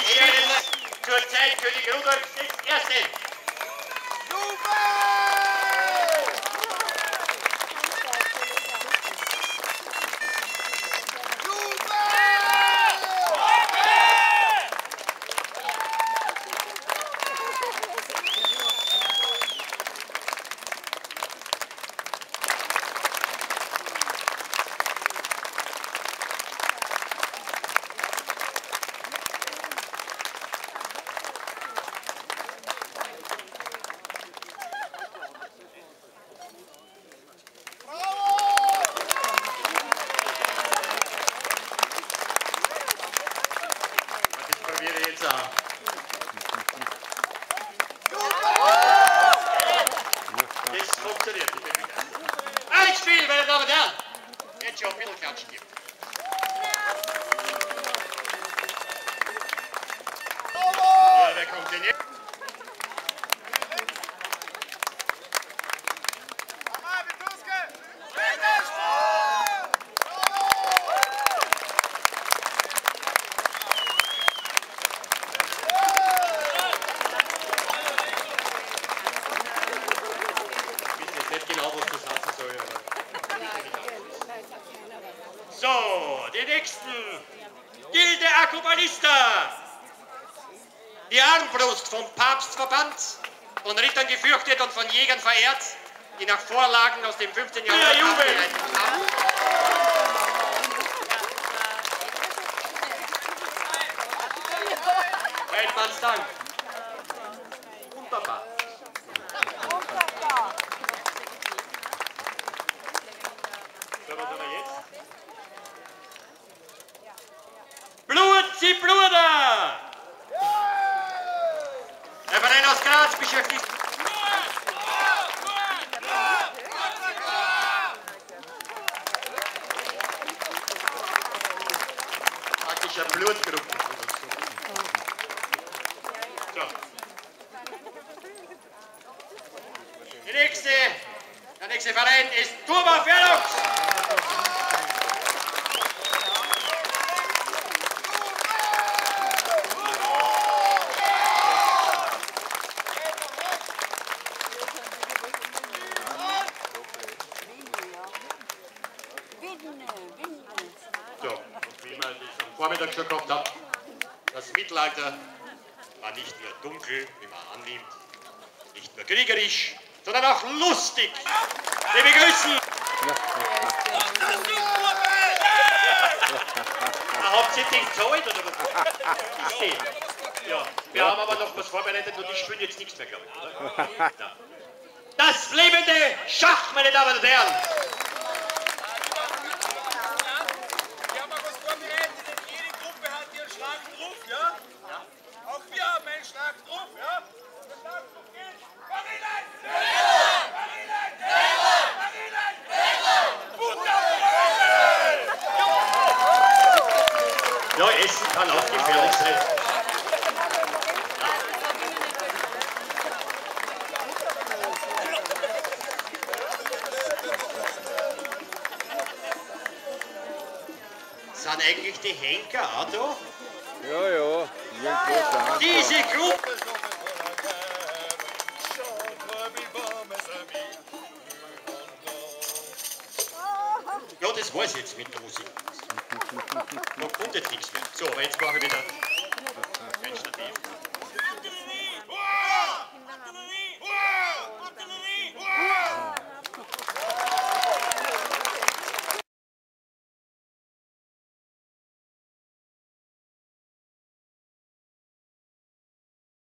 Zur Zeit König Rudolf I. Das funktioniert. Ein Spiel, meine Damen und Herren. Jetzt schon ein bisschen Klatschen gibt. Ja, wer kommt denn jetzt? Nicht genau, was das heißen soll, aber so, die nächsten. Gilde Arkubalista. Die Armbrust vom Papstverband, von Rittern gefürchtet und von Jägern verehrt, die nach Vorlagen aus dem 15. Jahrhundert abgeleitet haben. Feldmannsdank. Wunderbar. So, was haben wir jetzt? Bluder! Der Verein aus Graz beschäftigt. Praktisch eine Blutgruppe. So. Der nächste Verein ist Turma Verlux. So, und wie man das am Vormittag schon gehabt hat, das Mittelalter war nicht nur dunkel, wie man annimmt, nicht nur kriegerisch, sondern auch lustig. Wir begrüßen. Habt ihr den gezahlt oder was? Ich sehe. Ja, wir haben aber noch was vorbereitet und ich spiele jetzt nichts mehr, glaube ich, oder? Ja. Das lebende Schach, meine Damen und Herren. Auch wir haben einen Schlag drauf, ja? Der Schlagdruck geht. Ja, Essen kann auch gefährlich sein. Sind eigentlich die Henker auch da? Ja. Diese Gruppe. Ja, das war's jetzt mit der Musik. Da kommt jetzt nichts mehr. So, aber jetzt mache ich wieder.